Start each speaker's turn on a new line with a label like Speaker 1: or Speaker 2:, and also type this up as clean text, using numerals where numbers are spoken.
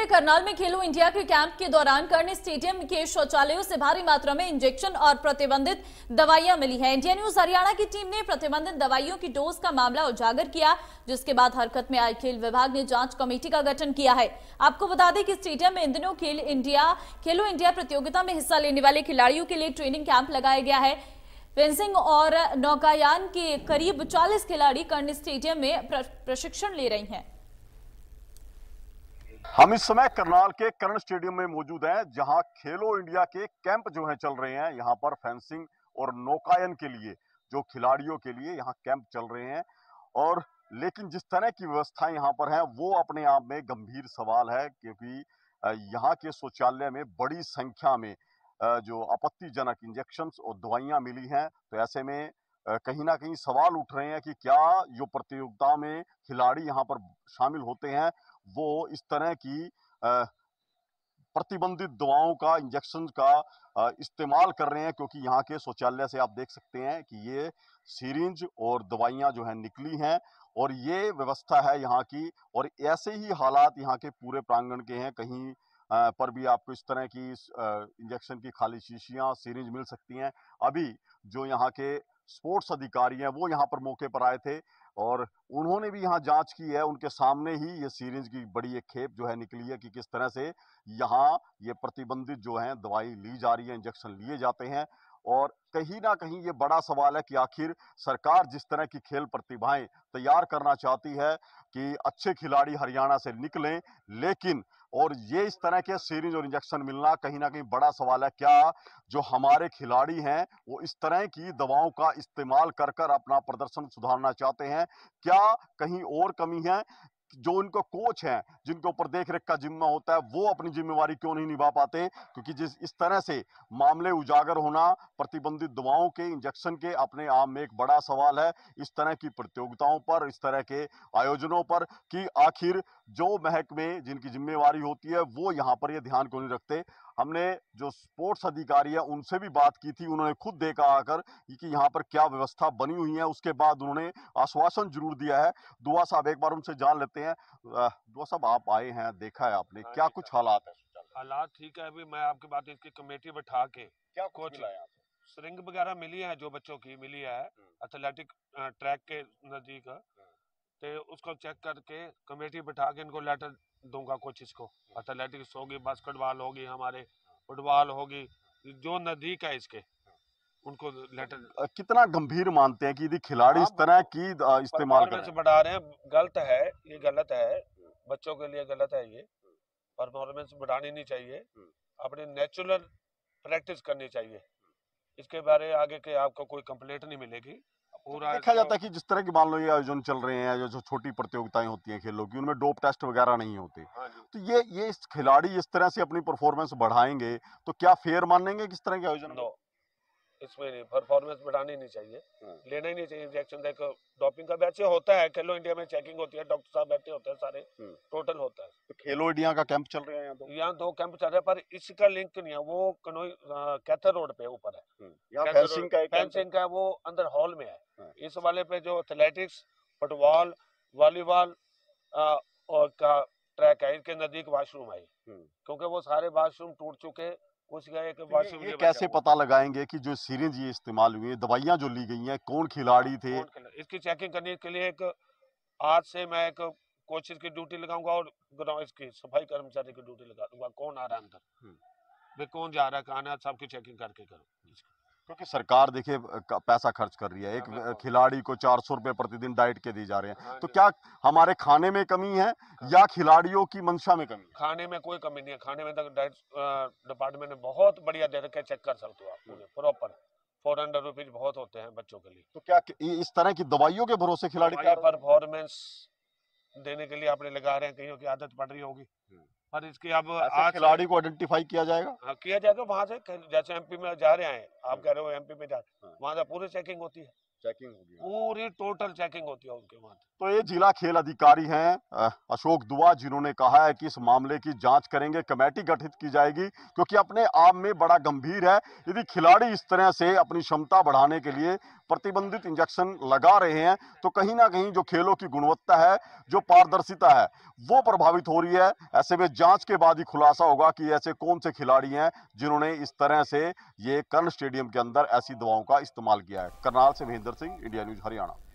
Speaker 1: जिले करनाल में खेलो इंडिया के कैंप के दौरान कर्णी स्टेडियम के शौचालयों से भारी मात्रा में इंजेक्शन और प्रतिबंधित दवाइयां मिली हैं। इंडिया न्यूज हरियाणा की टीम ने प्रतिबंधित दवाइयों की डोज का मामला उजागर किया, जिसके बाद हरकत में आई खेल विभाग ने जांच कमेटी का गठन किया है। आपको बता दें कि स्टेडियम में इन दिनों खेलो इंडिया प्रतियोगिता में हिस्सा लेने वाले खिलाड़ियों के लिए ट्रेनिंग कैंप लगाया गया है। फेंसिंग और नौकायान के करीब 40 खिलाड़ी कर्णी स्टेडियम में प्रशिक्षण ले रही हैं।
Speaker 2: हम इस समय करनाल के कर्ण स्टेडियम में मौजूद हैं, जहां खेलो इंडिया के कैंप जो हैं चल रहे हैं। यहां पर फेंसिंग और नौकायन के लिए जो खिलाड़ियों के लिए यहां कैंप चल रहे हैं। और लेकिन जिस तरह की व्यवस्थाएं यहां पर हैं वो अपने आप में गंभीर सवाल है, क्योंकि यहां के शौचालय में बड़ी संख्या में जो आपत्तिजनक इंजेक्शंस और दवाइयां मिली हैं। तो ऐसे में कहीं ना कहीं सवाल उठ रहे हैं कि क्या जो प्रतियोगिता में खिलाड़ी यहाँ पर शामिल होते हैं वो इस तरह की प्रतिबंधित दवाओं का, इंजेक्शन का इस्तेमाल कर रहे हैं। क्योंकि यहाँ के शौचालय से आप देख सकते हैं कि ये सीरिंज और दवाइयां जो है निकली हैं, और ये व्यवस्था है यहाँ की। और ऐसे ही हालात यहाँ के पूरे प्रांगण के हैं। कहीं पर भी आपको इस तरह की इंजेक्शन की खाली शीशियां, सीरिंज मिल सकती हैं। अभी जो यहाँ के स्पोर्ट्स अधिकारी हैं वो यहाँ पर मौके पर आए थे और उन्होंने भी यहाँ जांच की है। उनके सामने ही ये सीरिंज की बड़ी एक खेप जो है निकली है कि किस तरह से यहाँ ये प्रतिबंधित जो है दवाई ली जा रही है, इंजेक्शन लिए जाते हैं। और कहीं ना कहीं ये बड़ा सवाल है कि आखिर सरकार जिस तरह की खेल प्रतिभाएं तैयार करना चाहती है कि अच्छे खिलाड़ी हरियाणा से निकलें, लेकिन और ये इस तरह के सीरीज और इंजेक्शन मिलना कहीं ना कहीं बड़ा सवाल है। क्या जो हमारे खिलाड़ी हैं वो इस तरह की दवाओं का इस्तेमाल कर कर अपना प्रदर्शन सुधारना चाहते हैं? क्या कहीं और कमी है? जो उनको कोच हैं, जिनके ऊपर देखरेख का जिम्मा होता है, वो अपनी जिम्मेवारी क्यों नहीं निभा पाते? क्योंकि जिस इस तरह से मामले उजागर होना प्रतिबंधित दवाओं के, इंजेक्शन के, अपने आप में एक बड़ा सवाल है इस तरह की प्रतियोगिताओं पर, इस तरह के आयोजनों पर, कि आखिर जो महकमे जिनकी जिम्मेवारी होती है वो यहाँ पर ये ध्यान क्यों नहीं रखते। हमने जो स्पोर्ट्स अधिकारी है उनसे भी बात की थी, उन्होंने खुद देखा आकर कि यहाँ पर क्या व्यवस्था बनी हुई है। उसके बाद उन्होंने आश्वासन जरूर दिया है। दुआ साहब, एक बार उनसे जान लेते हैं। दुआ साहब, आप आए हैं, देखा है आपने, क्या कुछ हालात है?
Speaker 3: हालात ठीक है। अभी मैं आपकी बात, इसकी कमेटी बैठा के
Speaker 2: क्या
Speaker 3: कुछ
Speaker 2: मिला यहाँ से?
Speaker 3: सिरिंज वगैरह मिली है, जो बच्चों की मिली है एथलेटिक ट्रैक के नजदीक, तो उसको चेक करके कमेटी बैठा के इनको लेटर दूंगा। कुछ इसको एथलेटिक्स होगी, बास्केटबॉल होगी, हमारे फुटबॉल होगी, जो नजदीक है इसके, उनको लेटर। कितना
Speaker 2: गंभीर मानते हैं कि यदि खिलाड़ी इस तरह की इस्तेमाल कर रहे हैं?
Speaker 3: बढ़ा रहे हैं, गलत है, ये गलत है, बच्चों के लिए गलत है। ये परफॉर्मेंस बढ़ानी नहीं चाहिए, अपनी नेचुरल प्रैक्टिस करनी चाहिए। इसके बारे आगे के आपको कोई कंप्लेंट नहीं मिलेगी। पूरा
Speaker 2: देखा जाता है कि जिस तरह की मान लो ये आयोजन चल रहे हैं, जो छोटी प्रतियोगिताएं होती हैं खेलों की, उनमें डोप टेस्ट वगैरह नहीं होते। तो ये इस खिलाड़ी इस तरह से अपनी परफॉर्मेंस बढ़ाएंगे तो क्या फेयर मानेंगे किस तरह के आयोजन?
Speaker 3: नो, इसमें नहीं, परफॉर्मेंस बढ़ानी नहीं चाहिए, लेना ही नहीं चाहिए इंजेक्शन। देखो डोपिंग का बैच होता है, खेलो इंडिया में चेकिंग होती है, डॉक्टर साहब बैठे होते हैं, सारे टोटल होता है।
Speaker 2: तो खेलो इंडिया का कैंप चल रहा है
Speaker 3: यहाँ 2 कैंप चल रहे हैं, पर इसका लिंक नहीं है। वो कनोई कैथर रोड पे ऊपर है, फेंसिंग का वो अंदर हॉल में है। इस वाले पे जो एथलेटिक्स, फुटबॉल, वॉलीबॉल और का ट्रैक है, इनके नजदीक वॉशरूम है, क्योंकि वो सारे वॉशरूम टूट चुके। उसका एक वॉशरूम
Speaker 2: ये कैसे पता लगाएंगे कि जो सीरिंज ये इस्तेमाल हुई है, दवाइयां जो ली गई हैं, कौन खिलाड़ी थे?
Speaker 3: इसकी चेकिंग करने के लिए एक आज से मैं एक कोचेस की ड्यूटी लगाऊंगा और ग्राउंड इसकी सफाई कर्मचारी की ड्यूटी लगा दूंगा। कौन आ रहा है अंदर, वे कौन जा रहा है, कहाँ, सबकी चेकिंग करके करो।
Speaker 2: क्योंकि सरकार देखिए पैसा खर्च कर रही है, एक खिलाड़ी को 400 रुपए प्रतिदिन डाइट के दिए जा रहे हैं। तो क्या हमारे खाने में कमी है या खिलाड़ियों की मंशा में कमी?
Speaker 3: खाने में कोई कमी नहीं है, खाने में तक डाइट डिपार्टमेंट ने बहुत बढ़िया दे रखे, चेक कर सकते हो आप प्रॉपर। 400 रुपीज बहुत होते हैं बच्चों के लिए।
Speaker 2: तो क्या इस तरह की दवाइयों के भरोसे खिलाड़ी
Speaker 3: परफॉर्मेंस देने के लिए आपने लगा रहे हैं, कहीं की आदत पड़ रही होगी, पर इसकी अब आज
Speaker 2: खिलाड़ी को आइडेंटिफाई किया जाएगा।
Speaker 3: किया जाएगा वहां से, जैसे एमपी में जा रहे हैं, आप कह रहे हो एमपी में जा, वहां से पूरी चेकिंग होती है।
Speaker 2: चेकिंग होगी,
Speaker 3: पूरी टोटल चेकिंग होती है उनके वहां।
Speaker 2: तो ये जिला खेल अधिकारी हैं अशोक दुआ, जिन्होंने कहा है कि इस मामले की जांच करेंगे, कमेटी गठित की जाएगी, क्योंकि अपने आप में बड़ा गंभीर है। यदि खिलाड़ी इस तरह से अपनी क्षमता बढ़ाने के लिए प्रतिबंधित इंजेक्शन लगा रहे हैं तो कहीं ना कहीं जो खेलों की गुणवत्ता है, जो पारदर्शिता है, वो प्रभावित हो रही है। ऐसे में जांच के बाद ही खुलासा होगा कि ऐसे कौन से खिलाड़ी हैं जिन्होंने इस तरह से ये कर्ण स्टेडियम के अंदर ऐसी दवाओं का इस्तेमाल किया है। करनाल से महेंद्र सिंह, इंडिया न्यूज हरियाणा।